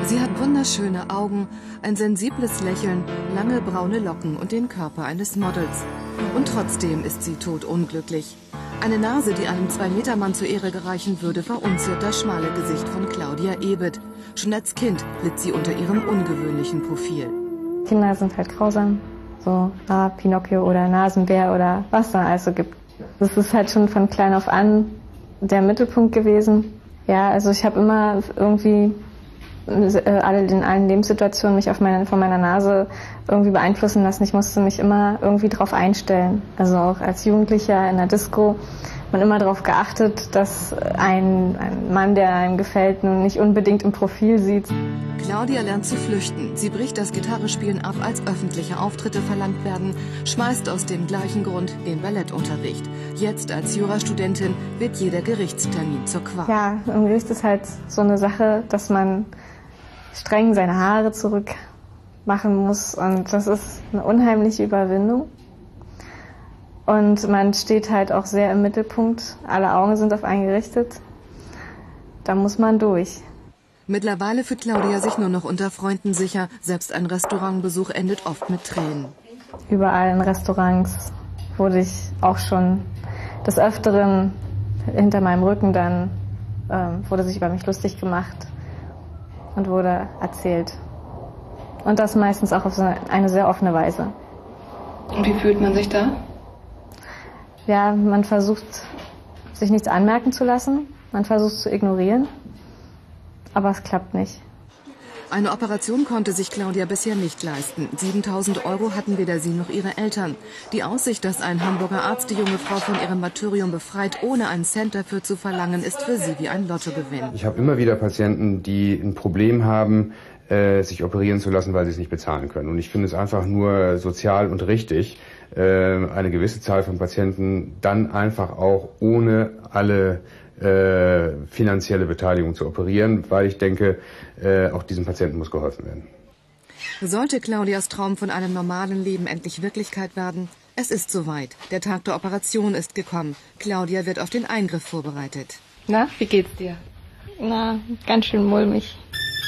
Sie hat wunderschöne Augen, ein sensibles Lächeln, lange braune Locken und den Körper eines Models. Und trotzdem ist sie todunglücklich. Eine Nase, die einem 2-Meter-Mann zur Ehre gereichen würde, verunziert das schmale Gesicht von Claudia Ebert. Schon als Kind litt sie unter ihrem ungewöhnlichen Profil. Kinder sind halt grausam. So Pinocchio oder Nasenbär oder was da also gibt. Das ist halt schon von klein auf an der Mittelpunkt gewesen. Ja, also ich habe immer irgendwie in allen Lebenssituationen mich von meiner Nase irgendwie beeinflussen lassen. Ich musste mich immer irgendwie drauf einstellen. Also auch als Jugendlicher in der Disco man immer darauf geachtet, dass ein Mann, der einem gefällt, nun nicht unbedingt im Profil sieht. Claudia lernt zu flüchten. Sie bricht das Gitarrespielen ab, als öffentliche Auftritte verlangt werden, schmeißt aus dem gleichen Grund den Ballettunterricht. Jetzt als Jurastudentin wird jeder Gerichtstermin zur Qual. Ja, im Gericht ist halt so eine Sache, dass man streng seine Haare zurück machen muss und das ist eine unheimliche Überwindung. Und man steht halt auch sehr im Mittelpunkt. Alle Augen sind auf einen gerichtet. Da muss man durch. Mittlerweile fühlt Claudia sich nur noch unter Freunden sicher. Selbst ein Restaurantbesuch endet oft mit Tränen. Überall in Restaurants wurde ich auch schon des Öfteren hinter meinem Rücken dann wurde sich über mich lustig gemacht und wurde erzählt. Und das meistens auch auf eine sehr offene Weise. Und wie fühlt man sich da? Ja, man versucht, sich nichts anmerken zu lassen. Man versucht zu ignorieren. Aber es klappt nicht. Eine Operation konnte sich Claudia bisher nicht leisten. 7.000 € hatten weder sie noch ihre Eltern. Die Aussicht, dass ein Hamburger Arzt die junge Frau von ihrem Martyrium befreit, ohne einen Cent dafür zu verlangen, ist für sie wie ein Lottogewinn. Ich habe immer wieder Patienten, die ein Problem haben, sich operieren zu lassen, weil sie es nicht bezahlen können. Und ich finde es einfach nur sozial und richtig, eine gewisse Zahl von Patienten dann einfach auch ohne alle finanzielle Beteiligung zu operieren, weil ich denke, auch diesen Patienten muss geholfen werden. Sollte Claudias Traum von einem normalen Leben endlich Wirklichkeit werden? Es ist soweit. Der Tag der Operation ist gekommen. Claudia wird auf den Eingriff vorbereitet. Na, wie geht's dir? Na, ganz schön mulmig.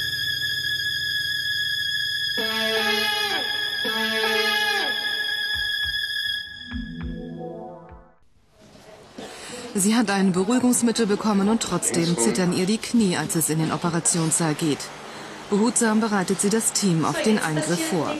Sie hat ein Beruhigungsmittel bekommen und trotzdem zittern ihr die Knie, als es in den Operationssaal geht. Behutsam bereitet sie das Team auf den Eingriff vor.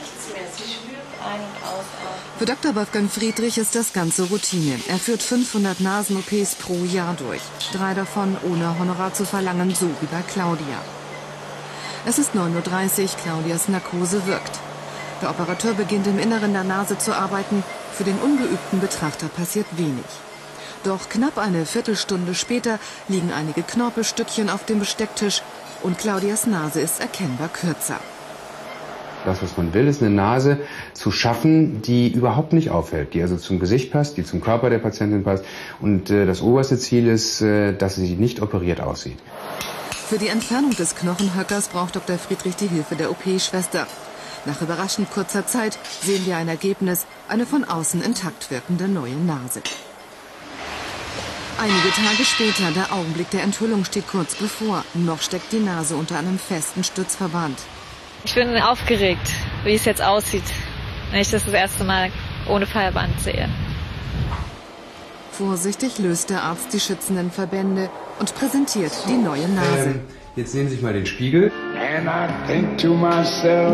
Für Dr. Wolfgang Friedrich ist das Ganze Routine. Er führt 500 Nasen-OPs pro Jahr durch. 3 davon ohne Honorar zu verlangen, so wie bei Claudia. Es ist 9:30 Uhr, Claudias Narkose wirkt. Der Operateur beginnt im Inneren der Nase zu arbeiten. Für den ungeübten Betrachter passiert wenig. Doch knapp eine Viertelstunde später liegen einige Knorpelstückchen auf dem Bestecktisch und Claudias Nase ist erkennbar kürzer. Das, was man will, ist eine Nase zu schaffen, die überhaupt nicht auffällt, die also zum Gesicht passt, die zum Körper der Patientin passt. Und das oberste Ziel ist, dass sie nicht operiert aussieht. Für die Entfernung des Knochenhöckers braucht Dr. Friedrich die Hilfe der OP-Schwester. Nach überraschend kurzer Zeit sehen wir ein Ergebnis, eine von außen intakt wirkende neue Nase. Einige Tage später, der Augenblick der Enthüllung steht kurz bevor. Noch steckt die Nase unter einem festen Stützverband. Ich bin aufgeregt, wie es jetzt aussieht, wenn ich das erste Mal ohne Verband sehe. Vorsichtig löst der Arzt die schützenden Verbände und präsentiert die neue Nase. Jetzt nehmen Sie sich mal den Spiegel. And I think to myself,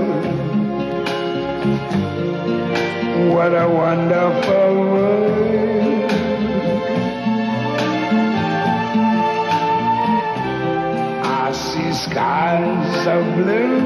what a wonderful world. I see skies of blue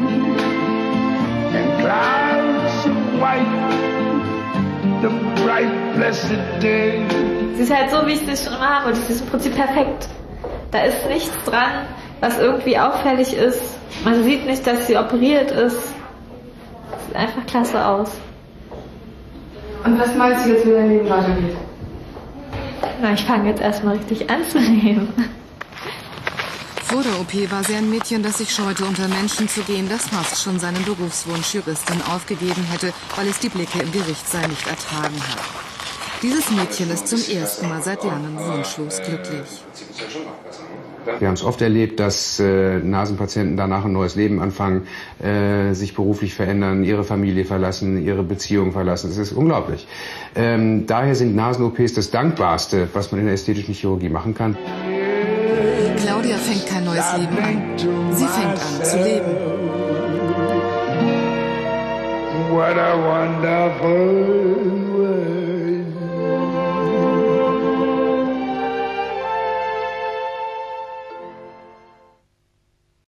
and clouds of white, the bright blessed day. Sie ist halt so, wie ich sie schon immer habe. Sie ist im Prinzip perfekt. Da ist nichts dran, was irgendwie auffällig ist. Man sieht nicht, dass sie operiert ist. Sieht einfach klasse aus. Und was meinst du jetzt, wie dein Leben weitergeht? Na, ich fange jetzt erstmal richtig an zu leben. Vor der OP war sie ein Mädchen, das sich scheute, unter Menschen zu gehen, das fast schon seinen Berufswunsch Juristin aufgegeben hätte, weil es die Blicke im Gerichtssaal nicht ertragen hat. Dieses Mädchen ist zum ersten Mal seit langem wunschlos glücklich. Wir haben es oft erlebt, dass Nasenpatienten danach ein neues Leben anfangen, sich beruflich verändern, ihre Familie verlassen, ihre Beziehung verlassen. Das ist unglaublich. Daher sind Nasen-OPs das Dankbarste, was man in der ästhetischen Chirurgie machen kann. Claudia fängt kein neues Leben an. Sie fängt an zu leben. What a wonderful